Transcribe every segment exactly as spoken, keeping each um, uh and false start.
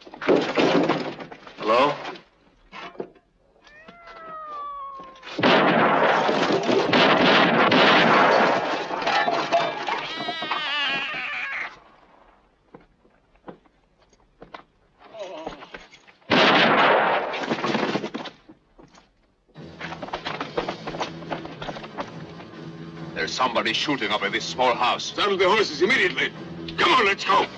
Hello? There's somebody shooting up at this small house. Saddle the horses immediately. Come on, let's go.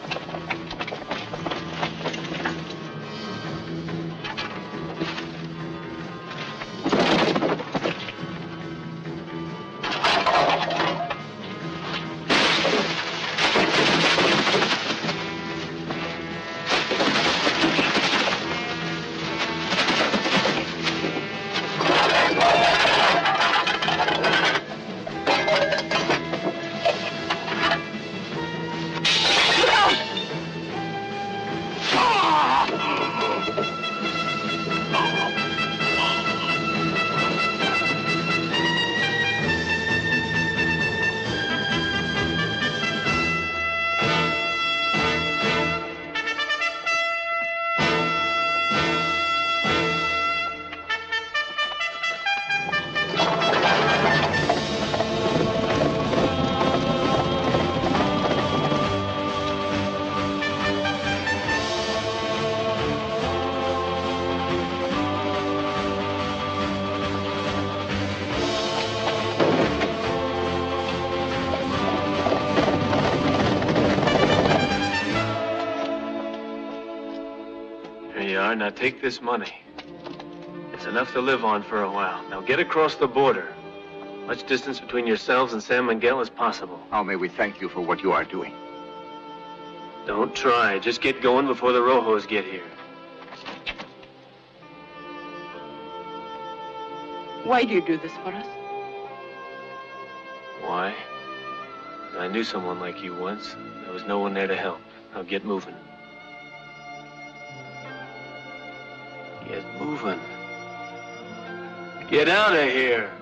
Now take this money. It's enough to live on for a while. Now get across the border. Much distance between yourselves and San Miguel as possible. How may we thank you for what you are doing? Don't try. Just get going before the Rojos get here. Why do you do this for us? Why? 'Cause I knew someone like you once. There was no one there to help. Now get moving. Get moving. Get out of here.